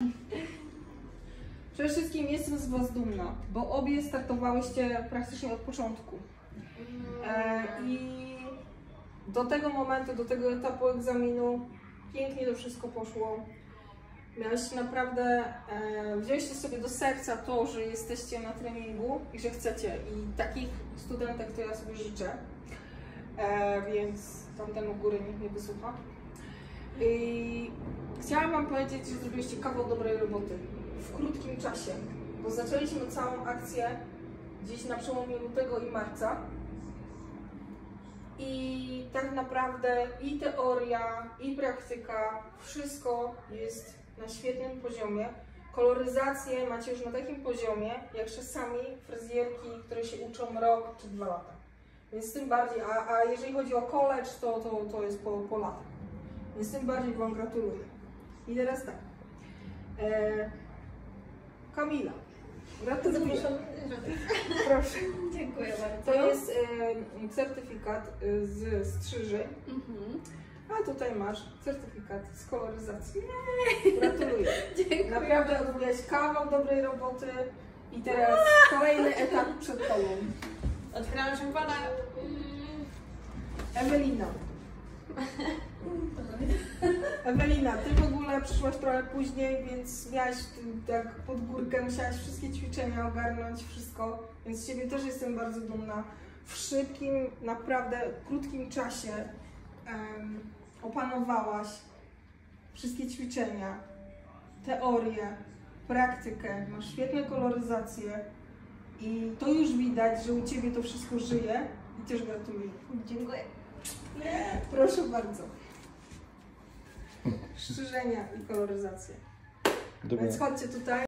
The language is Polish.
Przede wszystkim jestem z Was dumna, bo obie startowałyście praktycznie od początku. I do tego momentu, do tego etapu egzaminu pięknie to wszystko poszło. Miałyście naprawdę, wzięliście sobie do serca to, że jesteście na treningu i że chcecie. I takich studentek to ja sobie życzę. Więc tamten u góry nikt nie wysłucha. I chciałam Wam powiedzieć, że zrobiliście kawał dobrej roboty w krótkim czasie, bo zaczęliśmy całą akcję gdzieś na przełomie lutego i marca. I tak naprawdę i teoria, i praktyka, wszystko jest na świetnym poziomie. Koloryzację macie już na takim poziomie, jak czasami fryzjerki, które się uczą rok czy 2 lata. Więc tym bardziej, a jeżeli chodzi o college, to jest po latach. Więc tym bardziej Wam gratuluję. I teraz tak. Kamila, gratuluję. Proszę. Dziękuję bardzo. To jest certyfikat z strzyży. A tutaj masz certyfikat z koloryzacji. Gratuluję. Dziękuję. Naprawdę odrobiłaś kawał dobrej roboty i teraz kolejny etap przed Tobą. Otwieram szampana. Ewelina. Ewelina, Ty w ogóle przyszłaś trochę później, więc miałaś tak pod górkę, musiałaś wszystkie ćwiczenia ogarnąć, wszystko, więc z Ciebie też jestem bardzo dumna. W szybkim, naprawdę krótkim czasie opanowałaś wszystkie ćwiczenia, teorię, praktykę, masz świetne koloryzacje i to już widać, że u Ciebie to wszystko żyje i też gratuluję. Dziękuję. Proszę bardzo. Strzyżenia i koloryzację. Dobra. Więc chodźcie tutaj.